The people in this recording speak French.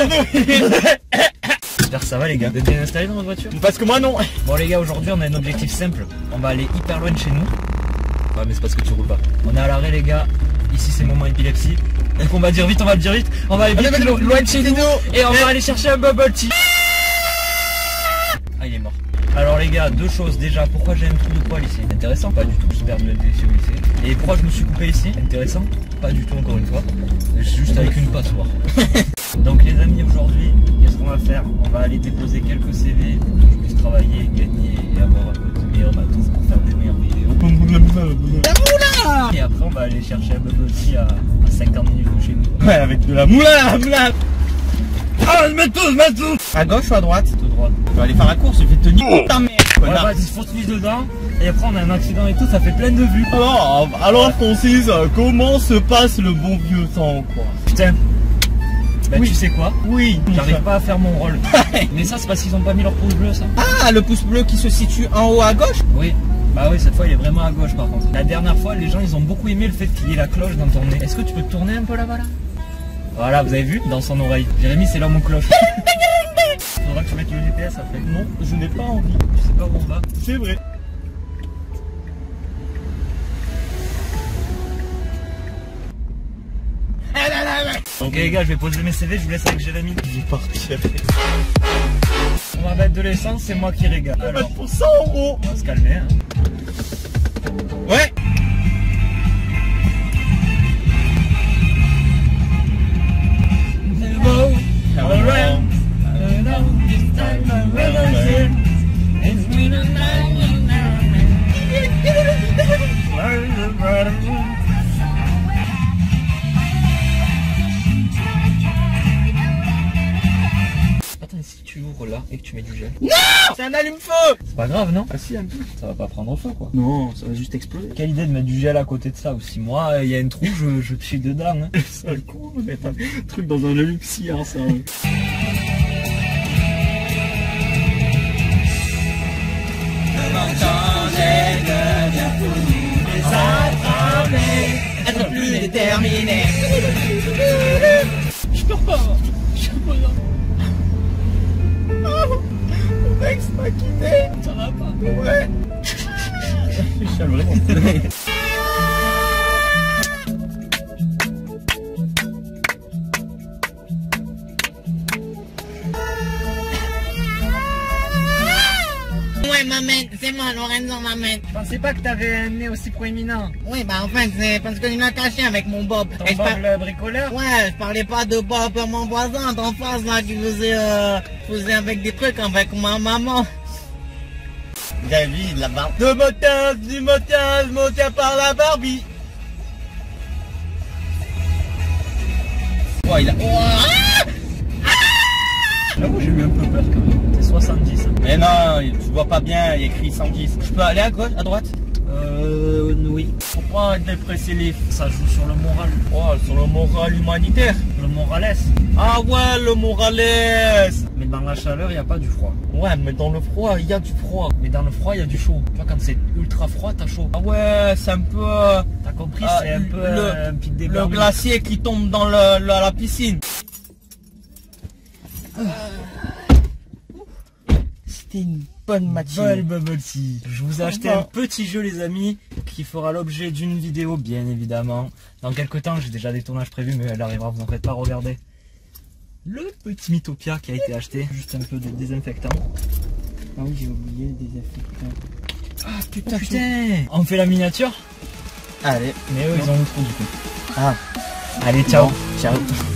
J'espère que ça va les gars. Vous êtes bien installés dans votre voiture? Parce que moi non. Bon les gars, aujourd'hui on a un objectif simple. On va aller hyper loin de chez nous. Ouais mais c'est parce que tu roules pas. On est à l'arrêt les gars. Ici c'est moment épilepsie. Donc on va dire vite, on va le dire vite. On va aller vite loin de chez nous. Et on va aller chercher un bubble tea. Ah il est mort. Alors les gars, deux choses. Déjà, pourquoi j'ai un trou de poil ici? Intéressant, pas du tout. J'espère me le déçu ici. Et pourquoi je me suis coupé ici? Intéressant, pas du tout encore une fois. Juste avec une passoire. Donc les amis, aujourd'hui, qu'est-ce qu'on va faire? On va aller déposer quelques CV pour que je puisse travailler, gagner et avoir un peu de meilleurs matos pour faire des meilleures vidéos. Et après on va aller chercher un bubble tea à 50 minutes de chez nous. Ouais, avec de la moula. Ah, je mets tout. À gauche ou à droite? De droite. Je vais aller faire la course, je vais te niquer ta mère. Ouais, vas-y, fonce-lui dedans. Et après on a un accident et tout, ça fait plein de vues. Alors Francis, comment se passe le bon vieux temps quoi? Putain. Bah oui. Tu sais quoi? Oui. J'arrive pas à faire mon rôle. Mais ça c'est parce qu'ils ont pas mis leur pouce bleu ça. Ah, le pouce bleu qui se situe en haut à gauche? Oui. Bah oui, cette fois il est vraiment à gauche par contre. La dernière fois les gens ils ont beaucoup aimé le fait qu'il y ait la cloche dans ton nez. Est-ce que tu peux te tourner un peu là-bas là? Voilà, vous avez vu? Dans son oreille. Jérémy c'est l'homme aux cloches. Faudra que tu mettes le GPS après. Non, je n'ai pas envie. Je sais pas où on va. C'est vrai. Ok les gars, je vais poser mes CV, je vous laisse avec Jérémy. Je vais partir. On va mettre de l'essence, c'est moi qui régale. Alors, pour 100 €. on va se calmer hein. Ouais. Attends, si tu ouvres là et que tu mets du gel. Non, c'est un allume-feu. C'est pas grave, non? Ah si, un peu. Ça va pas prendre feu quoi. Non, ça va juste exploser. Quelle idée de mettre du gel à côté de ça aussi. Moi, il y a un trou, je suis dedans. Hein. C'est un con de mettre un truc dans un allume-cire, ça. Être plus déterminé. Je peux pas. Mon ex m'a quitté. Ça va pas. Ouais. Je suis vraiment. Ouais, maman, c'est moi, Lorenzo, maman. Je pensais pas que t'avais un nez aussi proéminent. Oui, bah en fait, c'est parce que je l'ai caché avec mon Bob. Ton Et je Bob par- le bricoleur? Ouais, je parlais pas de Bob, mon voisin d'en face, là, qui faisait avec des trucs avec ma maman. David, la barbe. De motage par la Barbie. Ouais, il a. J'avoue, j'ai eu un peu peur quand même. C'est 70. Hein. Mais non, tu vois pas bien, il y a écrit 110. Je peux aller à gauche, à droite? Oui. Pourquoi dépresser les. Ça joue sur le moral. Oh, sur le moral humanitaire. Le morales. Ah ouais, le morales. Mais dans la chaleur, il n'y a pas du froid. Ouais, mais dans le froid, il y a du froid. Mais dans le froid, il y a du chaud. Tu vois, quand c'est ultra froid, t'as chaud. Ah ouais, c'est un peu. T'as compris, c'est un peu un pic des le glacier qui tombe dans la piscine. C'était une bonne matinée. Bubble tea. Je vous ai acheté un petit jeu les amis qui fera l'objet d'une vidéo bien évidemment. Dans quelques temps j'ai déjà des tournages prévus mais elle arrivera, vous en faites pas, regardez. Le petit Mythopia qui a été acheté. Juste un peu de désinfectant. Ah oui, j'ai oublié le désinfectant. Ah putain, Putain. On fait la miniature? Allez. Mais eux ils ont le trou du coup. Ah. Allez ciao. Bon, ciao.